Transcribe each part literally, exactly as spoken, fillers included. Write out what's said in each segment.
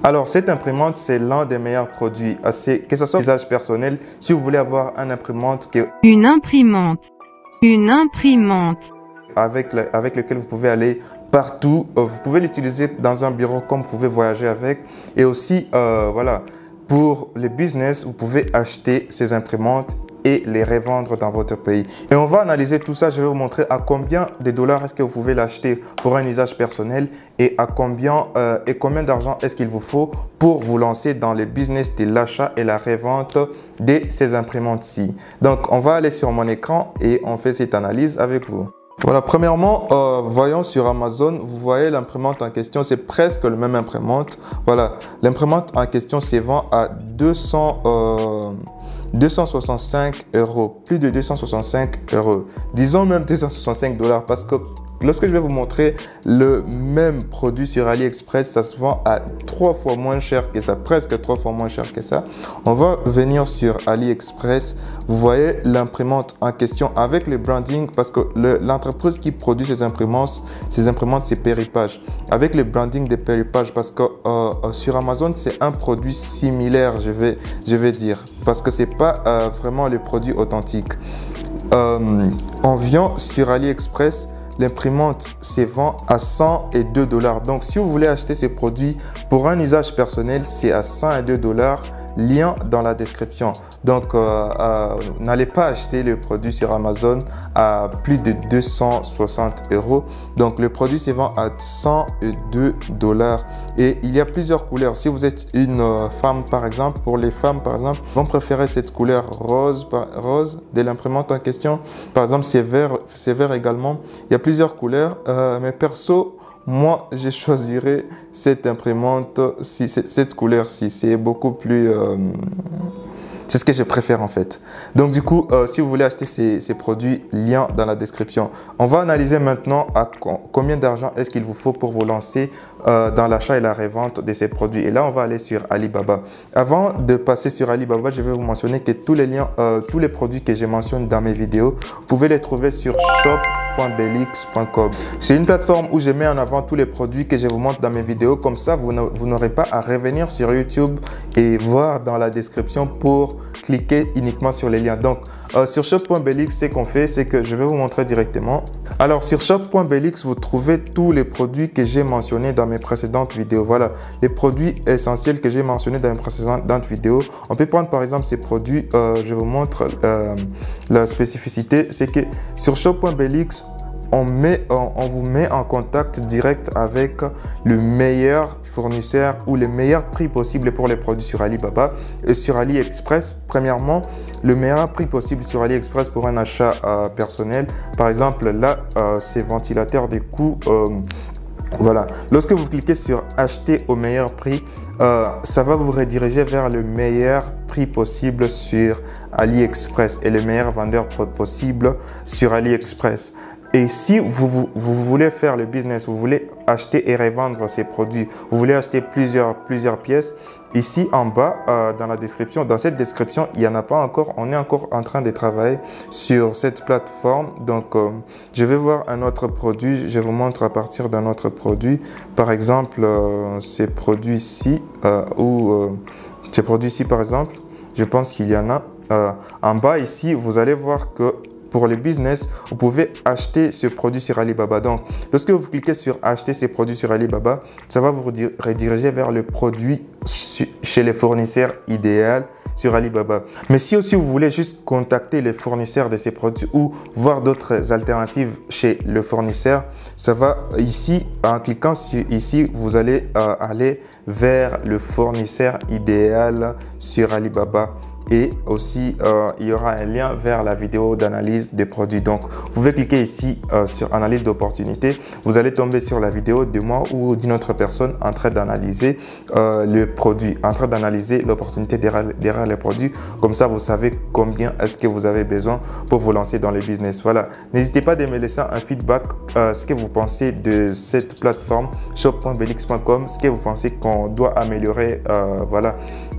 Alors, cette imprimante, c'est l'un des meilleurs produits, assez, que ce soit usage personnel, si vous voulez avoir une imprimante qui est Une imprimante. Une imprimante. avec, la, avec lequel vous pouvez aller partout. Vous pouvez l'utiliser dans un bureau comme vous pouvez voyager avec. Et aussi, euh, voilà, pour les business, vous pouvez acheter ces imprimantes et les revendre dans votre pays. Et on va analyser tout ça. Je vais vous montrer à combien de dollars est-ce que vous pouvez l'acheter pour un usage personnel et à combien euh, et combien d'argent est-ce qu'il vous faut pour vous lancer dans le business de l'achat et la revente de ces imprimantes-ci. Donc, on va aller sur mon écran et on fait cette analyse avec vous. Voilà, premièrement, euh, voyons sur Amazon, vous voyez l'imprimante en question, c'est presque le même imprimante. Voilà, l'imprimante en question se vend à deux cents, euh, deux cent soixante-cinq euros, plus de deux cent soixante-cinq euros. Disons même deux cent soixante-cinq dollars parce que lorsque je vais vous montrer le même produit sur AliExpress, ça se vend à trois fois moins cher que ça, presque trois fois moins cher que ça. On va venir sur AliExpress. Vous voyez l'imprimante en question avec le branding parce que l'entreprise qui produit ces imprimantes, ces imprimantes, c'est Peripage. Avec le branding de Peripage parce que euh, sur Amazon, c'est un produit similaire, je vais, je vais dire, parce que c'est pas euh, vraiment le produit authentique. Euh, on vient sur AliExpress. L'imprimante se vend à cent deux dollars. Donc, si vous voulez acheter ces produits pour un usage personnel, c'est à cent deux dollars. Lien dans la description. Donc, euh, euh, n'allez pas acheter le produit sur Amazon à plus de deux cent soixante euros. Donc, le produit se vend à cent deux dollars. Et il y a plusieurs couleurs. Si vous êtes une euh, femme, par exemple, pour les femmes, par exemple, vont préférer cette couleur rose, par, rose de l'imprimante en question. Par exemple, c'est vert, c'est vert également. Il y a plusieurs couleurs. Euh, mais perso, moi, je choisirais cette imprimante, si, cette couleur-ci. C'est beaucoup plus... Euh, c'est ce que je préfère en fait. Donc du coup, euh, si vous voulez acheter ces, ces produits, lien dans la description. On va analyser maintenant à combien d'argent est-ce qu'il vous faut pour vous lancer euh, dans l'achat et la revente de ces produits. Et là, on va aller sur Alibaba. Avant de passer sur Alibaba, je vais vous mentionner que tous les liens, euh, tous les produits que je mentionne dans mes vidéos, vous pouvez les trouver sur shop point belix point com. C'est une plateforme où je mets en avant tous les produits que je vous montre dans mes vidéos. Comme ça, vous n'aurez pas à revenir sur YouTube et voir dans la description pour cliquer uniquement sur les liens. Donc, euh, sur shop point belix, ce qu'on fait, c'est que je vais vous montrer directement. Alors, sur shop point belix, vous trouvez tous les produits que j'ai mentionnés dans mes précédentes vidéos. Voilà, les produits essentiels que j'ai mentionnés dans mes précédentes vidéos. On peut prendre par exemple ces produits. Euh, je vous montre euh, la spécificité. C'est que sur shop point belix, On, met, on, on vous met en contact direct avec le meilleur fournisseur ou le meilleur prix possible pour les produits sur Alibaba et sur AliExpress. Premièrement, le meilleur prix possible sur AliExpress pour un achat euh, personnel. Par exemple, là, euh, c'est ventilateur des coûts. Euh, Voilà, lorsque vous cliquez sur acheter au meilleur prix, euh, ça va vous rediriger vers le meilleur prix possible sur AliExpress et le meilleur vendeur possible sur AliExpress. Et si vous, vous, vous voulez faire le business, vous voulez acheter et revendre ces produits, vous voulez acheter plusieurs, plusieurs pièces, ici en bas euh, dans la description, dans cette description, il n'y en a pas encore, on est encore en train de travailler sur cette plateforme. Donc, euh, je vais voir un autre produit, je vous montre à partir d'un autre produit. Par exemple, euh, ces produits-ci, euh, ou euh, ces produits-ci par exemple, je pense qu'il y en a. Euh, en bas ici, vous allez voir que pour les business, vous pouvez acheter ce produit sur Alibaba. Donc, lorsque vous cliquez sur acheter ces produits sur Alibaba, ça va vous rediriger vers le produit chez les fournisseurs idéal sur Alibaba. Mais si aussi vous voulez juste contacter les fournisseurs de ces produits ou voir d'autres alternatives chez le fournisseur, ça va ici, en cliquant sur ici, vous allez euh, aller vers le fournisseur idéal sur Alibaba. Et aussi, euh, il y aura un lien vers la vidéo d'analyse des produits. Donc, vous pouvez cliquer ici euh, sur analyse d'opportunité. Vous allez tomber sur la vidéo de moi ou d'une autre personne en train d'analyser euh, le produit, en train d'analyser l'opportunité derrière, derrière les produits. Comme ça, vous savez combien est-ce que vous avez besoin pour vous lancer dans le business. Voilà. N'hésitez pas à me laisser un feedback, euh, ce que vous pensez de cette plateforme shop point belix point com, ce que vous pensez qu'on doit améliorer. Euh, voilà.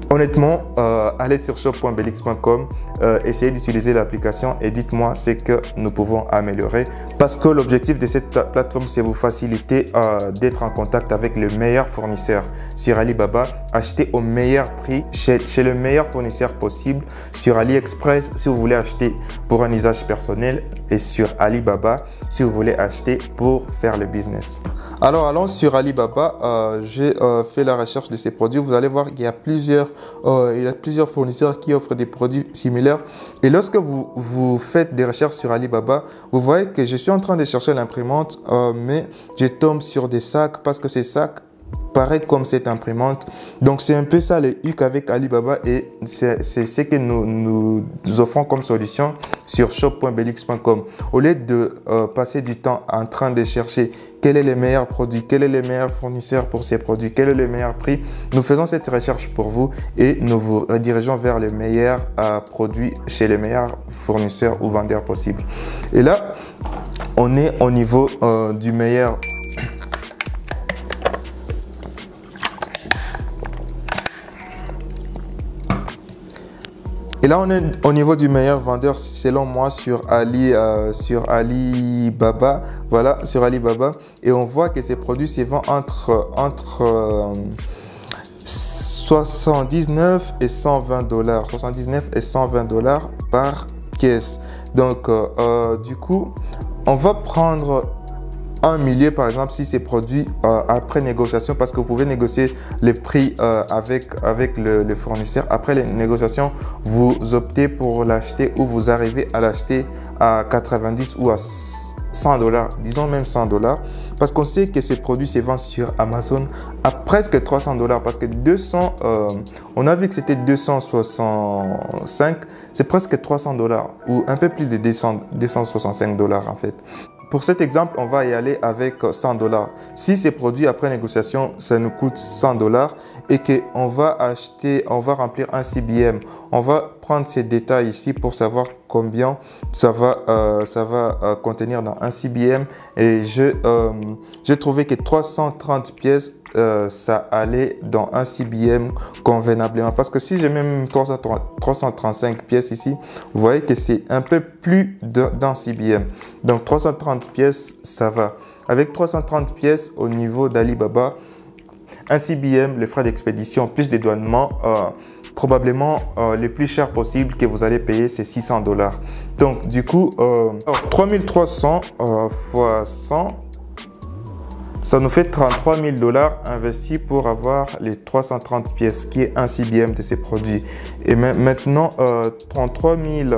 Honnêtement, euh, allez sur shop point belix point com, euh, essayez d'utiliser l'application et dites-moi ce que nous pouvons améliorer. Parce que l'objectif de cette pla plateforme, c'est vous faciliter euh, d'être en contact avec le meilleur fournisseur sur Alibaba. Achetez au meilleur prix chez, chez le meilleur fournisseur possible sur AliExpress si vous voulez acheter pour un usage personnel et sur Alibaba si vous voulez acheter pour faire le business. Alors allons sur Alibaba, euh, j'ai euh, fait la recherche de ces produits. Vous allez voir qu'il y a plusieurs Euh, il y a plusieurs fournisseurs qui offrent des produits similaires. Et lorsque vous, vous faites des recherches sur Alibaba, vous voyez que je suis en train de chercher l'imprimante, euh, mais je tombe sur des sacs parce que ces sacs paraît comme cette imprimante. Donc c'est un peu ça le hic avec Alibaba et c'est ce que nous, nous offrons comme solution sur shop point belix point com. Au lieu de euh, passer du temps en train de chercher quel est le meilleur produit, quel est le meilleur fournisseur pour ces produits, quel est le meilleur prix, nous faisons cette recherche pour vous et nous vous redirigeons vers le meilleur euh, produit chez les meilleurs fournisseurs ou vendeurs possibles. Et là, on est au niveau euh, du meilleur. Et là, on est au niveau du meilleur vendeur selon moi sur Ali, euh, sur Alibaba. Voilà, sur Alibaba. Et on voit que ces produits se vendent entre, entre euh, soixante-dix-neuf et cent vingt dollars. soixante-dix-neuf et cent vingt dollars par caisse. Donc, euh, euh, du coup, on va prendre un millier par exemple si c'est produit euh, après négociation, parce que vous pouvez négocier les prix euh, avec, avec le, le fournisseur. Après les négociations, vous optez pour l'acheter ou vous arrivez à l'acheter à quatre-vingt-dix ou à cent dollars, disons même cent dollars, parce qu'on sait que ces produits se vendent sur Amazon à presque trois cents dollars, parce que deux cents, euh, on a vu que c'était deux cent soixante-cinq, c'est presque trois cents dollars ou un peu plus de deux cents, deux cent soixante-cinq dollars en fait. Pour cet exemple, on va y aller avec cent dollars. Si ces produits après négociation, ça nous coûte cent dollars et qu'on va acheter, on va remplir un C B M, on va prendre ces détails ici pour savoir combien ça va, euh, ça va euh, contenir dans un C B M. Et je, euh, j'ai trouvé que trois cent trente pièces, euh, ça allait dans un C B M convenablement. Parce que si j'ai même trois cent trente-cinq pièces ici, vous voyez que c'est un peu plus d'un C B M. Donc trois cent trente pièces, ça va. Avec trois cent trente pièces au niveau d'Alibaba, un C B M, les frais d'expédition plus dédouanement, euh, probablement euh, le plus cher possible que vous allez payer, c'est six cents dollars. Donc du coup, euh, trois mille trois cents euh, fois cent, ça nous fait trente-trois mille dollars investis pour avoir les trois cent trente pièces, qui est un C B M de ces produits. Et maintenant, euh, trente-trois mille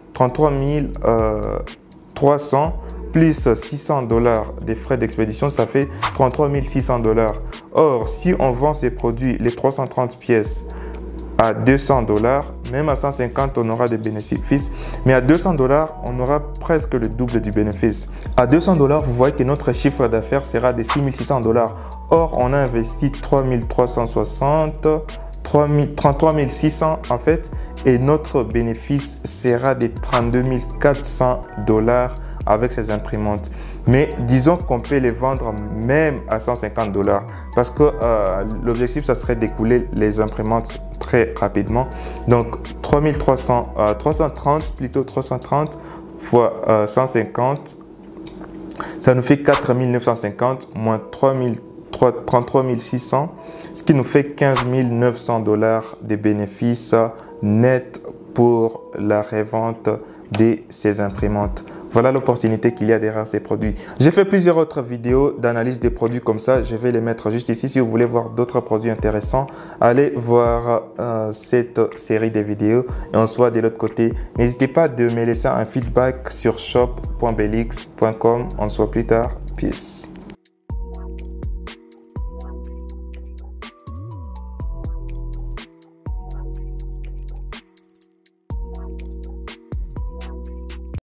trois cents plus six cents dollars des frais d'expédition, ça fait trente-trois mille six cents dollars. Or, si on vend ces produits, les trois cent trente pièces, à deux cents dollars, même à cent cinquante, on aura des bénéfices. Mais à deux cents dollars, on aura presque le double du bénéfice. À deux cents dollars, vous voyez que notre chiffre d'affaires sera de six mille six cents dollars. Or, on a investi trois mille trois cent soixante, trente-trois mille six cents en fait. Et notre bénéfice sera de trente-deux mille quatre cents dollars avec ces imprimantes. Mais disons qu'on peut les vendre même à cent cinquante dollars parce que euh, l'objectif, ça serait d'écouler les imprimantes très rapidement. Donc trois mille trois cents, euh, trois cent trente plutôt, trois cent trente fois euh, cent cinquante, ça nous fait quatre mille neuf cent cinquante moins trente-trois mille six cents, ce qui nous fait quinze mille neuf cents dollars de bénéfices nets pour la revente de ces imprimantes. Voilà l'opportunité qu'il y a derrière ces produits. J'ai fait plusieurs autres vidéos d'analyse des produits comme ça. Je vais les mettre juste ici. Si vous voulez voir d'autres produits intéressants, allez voir euh, cette série de vidéos. Et on se voit de l'autre côté. N'hésitez pas de me laisser un feedback sur shop point belix point com. On se voit plus tard. Peace.